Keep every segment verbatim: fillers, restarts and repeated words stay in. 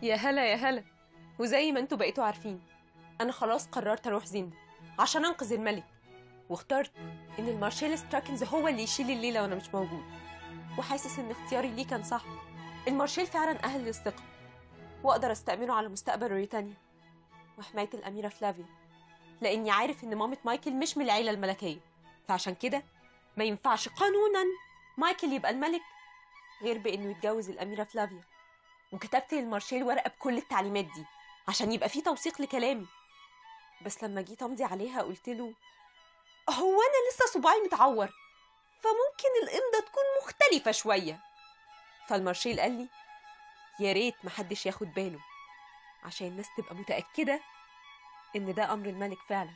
يا هلا يا هلا. وزي ما انتوا بقيتوا عارفين، انا خلاص قررت اروح زيندا عشان انقذ الملك، واخترت ان المارشال ستراكنز هو اللي يشيل الليله وانا مش موجود. وحاسس ان اختياري ليه كان صح. المارشال فعلا اهل للثقه، واقدر استأمنه على مستقبل بريطانيا وحمايه الاميره فلافيا، لاني عارف ان مامة مايكل مش من العيله الملكيه، فعشان كده ما ينفعش قانونا مايكل يبقى الملك غير بانه يتجوز الاميره فلافيا. وكتبت للمارشال ورقه بكل التعليمات دي عشان يبقى في توثيق لكلامي. بس لما جيت امضي عليها قلت له هو انا لسه صباعي متعور، فممكن الامضه تكون مختلفه شويه. فالمارشال قال لي يا ريت محدش ياخد باله عشان الناس تبقى متاكده ان ده امر الملك فعلا.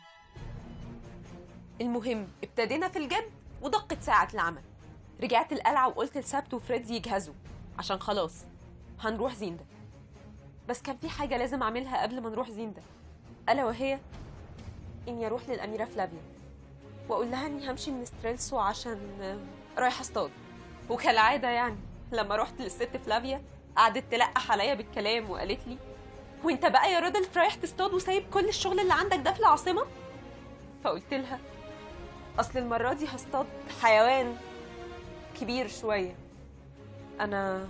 المهم ابتدينا في الجد ودقت ساعه العمل. رجعت القلعه وقلت لسابت وفريد يجهزوا عشان خلاص هنروح زيندا. بس كان في حاجه لازم اعملها قبل ما نروح زيندا، الا وهي اني اروح للاميره فلافيا واقول لها اني همشي من ستريلسو عشان رايحه اصطاد. وكالعاده يعني لما رحت للست فلافيا قعدت تلقح عليا بالكلام وقالت لي وانت بقى يا رودلف رايح تصطاد وسايب كل الشغل اللي عندك ده في العاصمه؟ فقلت لها اصل المره دي هصطاد حيوان كبير شويه، انا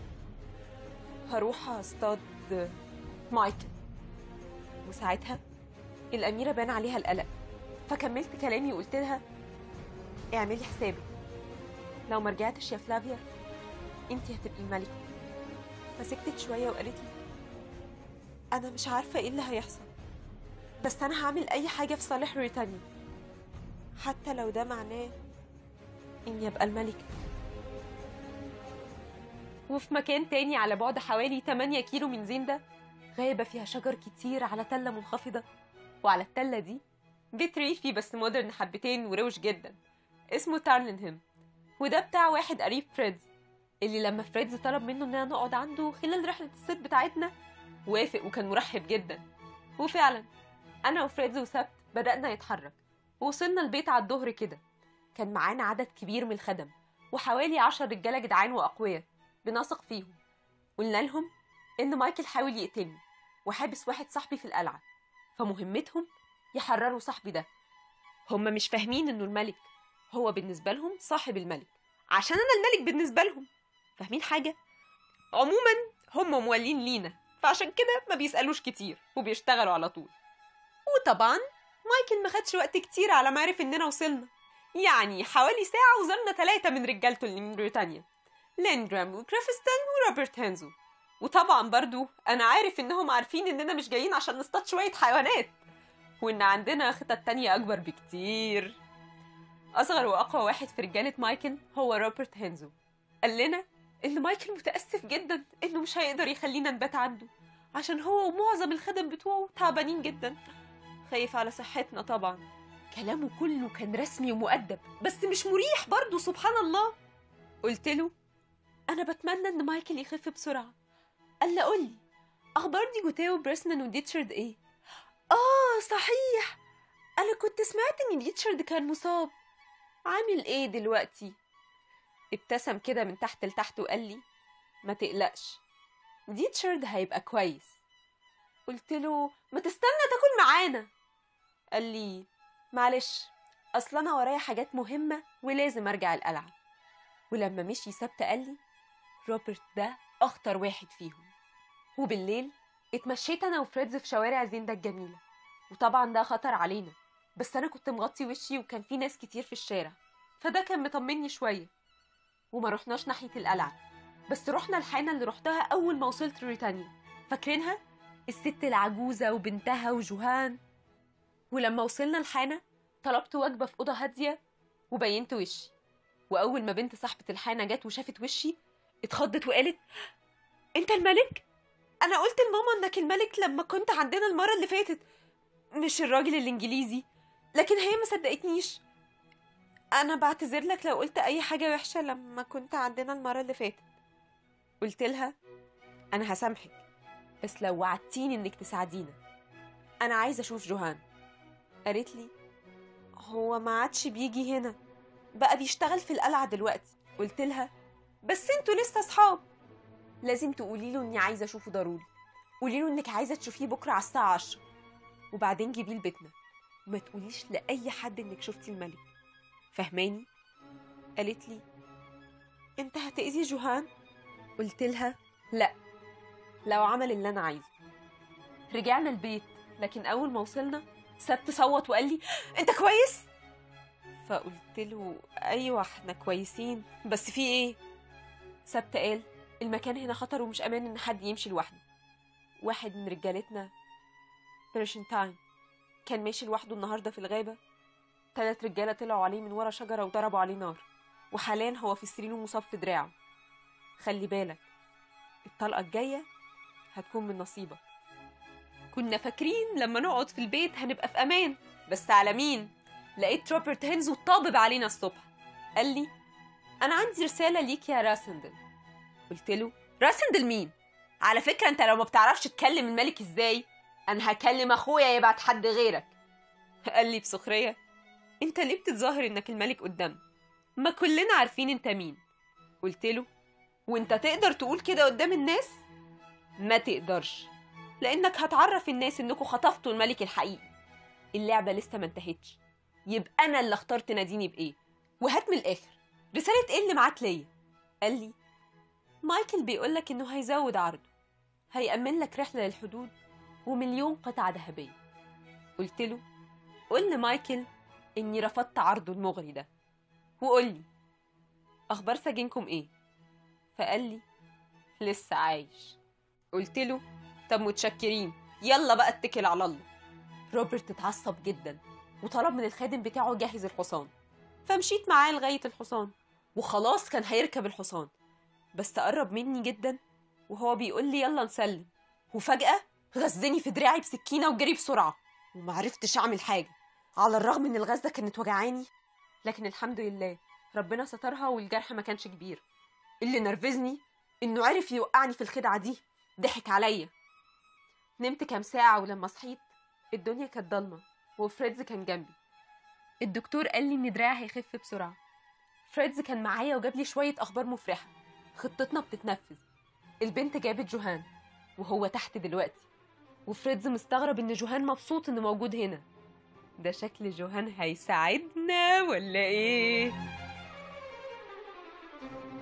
هروح اصطاد مايكل. وساعتها الاميره بان عليها القلق، فكملت كلامي وقلت لها اعملي حسابك لو ما رجعتش يا فلافيا انتي هتبقي الملكه. فسكتت شويه وقالت لي انا مش عارفه ايه اللي هيحصل، بس انا هعمل اي حاجه في صالح بريطانيا حتى لو ده معناه اني ابقى الملكه. وفي مكان تاني على بعد حوالي ثمانية كيلو من زيندا غابه فيها شجر كتير على تله منخفضه، وعلى التله دي بيت ريفي بس مودرن حبتين وروش جدا اسمه تارلنهام، وده بتاع واحد قريب فريدز اللي لما فريدز طلب منه اننا نقعد عنده خلال رحله الصيد بتاعتنا وافق وكان مرحب جدا. وفعلا انا وفريدز وسبت بدأنا نتحرك ووصلنا البيت على الظهر كده. كان معانا عدد كبير من الخدم وحوالي عشر رجاله جدعان واقوياء بنثق فيهم. قلنا لهم ان مايكل حاول يقتلني وحابس واحد صاحبي في القلعه، فمهمتهم يحرروا صاحبي ده. هم مش فاهمين انه الملك هو بالنسبه لهم صاحب الملك عشان انا الملك بالنسبه لهم. فاهمين حاجه؟ عموما هم موالين لينا، فعشان كده ما بيسالوش كتير وبيشتغلوا على طول. وطبعا مايكل ما خدش وقت كتير على ما عرف اننا وصلنا، يعني حوالي ساعه وصلنا ثلاثه من رجالته اللي من بريطانيا، لينجرام وكريفستون وروبرت هانزو. وطبعا برضو انا عارف انهم عارفين اننا مش جايين عشان نصطاد شويه حيوانات، وإن عندنا خطط تانية أكبر بكتير. أصغر وأقوى واحد في رجالة مايكل هو روبرت هانزو. قال لنا إن مايكل متأسف جدا إنه مش هيقدر يخلينا نبات عنده عشان هو ومعظم الخدم بتوعه تعبانين جدا، خايف على صحتنا طبعا. كلامه كله كان رسمي ومؤدب بس مش مريح برضه سبحان الله. قلت له أنا بتمنى إن مايكل يخف بسرعة. قال لي قولي أخبار دي جوتيه وبريسمان وديتشارد إيه؟ آه صحيح، أنا كنت سمعت إن ديتشارد كان مصاب، عامل إيه دلوقتي؟ ابتسم كده من تحت لتحت وقال لي ما تقلقش ديتشارد هيبقى كويس. قلت له ما تستنى تاكل معانا. قال لي معلش أصل أنا ورايا حاجات مهمة ولازم أرجع القلعة. ولما مشي سبت قال لي روبرت ده أخطر واحد فيهم. وبالليل اتمشيت انا وفريدز في شوارع زيندا الجميله، وطبعا ده خطر علينا بس انا كنت مغطي وشي وكان في ناس كتير في الشارع فده كان مطمني شويه. وما رحناش ناحيه القلعه، بس رحنا الحانه اللي رحتها اول ما وصلت بريطانيا، فاكرينها؟ الست العجوزه وبنتها وجوهان. ولما وصلنا الحانه طلبت وجبه في اوضه هاديه وبينت وشي، واول ما بنت صاحبه الحانه جت وشافت وشي اتخضت وقالت انت الملك؟ أنا قلت لماما إنك الملك لما كنت عندنا المرة اللي فاتت، مش الراجل الإنجليزي، لكن هي ما صدقتنيش. أنا بعتذر لك لو قلت أي حاجة وحشة لما كنت عندنا المرة اللي فاتت. قلت لها أنا هسامحك بس لو وعدتيني إنك تساعدينا، أنا عايزة أشوف جوهان. قالت لي هو ما عادش بيجي هنا، بقى بيشتغل في القلعة دلوقتي. قلت لها بس انتوا لسه صحاب، لازم تقولي له إني عايزة أشوفه ضروري. قولي له انك عايزه تشوفيه بكره على الساعه عشرة، وبعدين جيبيه لبيتنا، وما تقوليش لاي حد انك شفتي الملك، فهماني؟ قالت لي انت هتأذي جوهان؟ قلت لها لا، لو عمل اللي انا عايزه. رجعنا البيت، لكن اول ما وصلنا سبت صوت وقال لي انت كويس؟ فقلت له ايوه احنا كويسين، بس في ايه؟ سبت قال المكان هنا خطر ومش امان ان حد يمشي لوحده. واحد من رجالتنا برشنتاين كان ماشي لوحده النهارده في الغابه، ثلاث رجاله طلعوا عليه من ورا شجره وضربوا عليه نار، وحاليا هو في السرير ومصاب في دراعه. خلي بالك الطلقه الجايه هتكون من نصيبك. كنا فاكرين لما نقعد في البيت هنبقى في امان، بس على مين؟ لقيت روبرت هينز طابب علينا الصبح. قال لي انا عندي رساله ليك يا راسندل. قلت له راسندل مين؟ على فكره انت لو ما بتعرفش تكلم الملك ازاي انا هكلم اخويا يبعت حد غيرك. قال لي بسخريه انت ليه بتتظاهر انك الملك قدامنا؟ ما كلنا عارفين انت مين. قلت له وانت تقدر تقول كده قدام الناس؟ ما تقدرش، لانك هتعرف الناس انكم خطفتوا الملك الحقيقي. اللعبه لسه ما انتهتش، يبقى انا اللي اخترت تناديني بايه. وهات من الاخر، رساله ايه اللي معاك ليا؟ قال لي مايكل بيقولك انه هيزود عرضه، هيأمن لك رحله للحدود ومليون قطعه ذهبيه. قلت له قول لمايكل اني رفضت عرضه المغري ده، وقول لي اخبار سجينكم ايه؟ فقال لي لسه عايش. قلت له طب متشكرين، يلا بقى اتكل على الله. روبرت اتعصب جدا وطلب من الخادم بتاعه يجهز الحصان، فمشيت معاه لغايه الحصان، وخلاص كان هيركب الحصان، بس قرب مني جدا وهو بيقول لي يلا نسلم، وفجأة غزني في دراعي بسكينه وجري بسرعه، ومعرفتش اعمل حاجه على الرغم ان الغزه كانت وجعاني، لكن الحمد لله ربنا سترها والجرح ما كانش كبير. اللي نرفزني انه عرف يوقعني في الخدعه دي، ضحك عليا. نمت كام ساعه ولما صحيت الدنيا كانت ضلمه وفريدز كان جنبي. الدكتور قال لي ان دراعي هيخف بسرعه. فريدز كان معايا وجاب لي شويه اخبار مفرحه. خطتنا بتتنفذ، البنت جابت جوهان وهو تحت دلوقتي، وفريدز مستغرب ان جوهان مبسوط انه موجود هنا. ده شكل جوهان هيساعدنا ولا ايه؟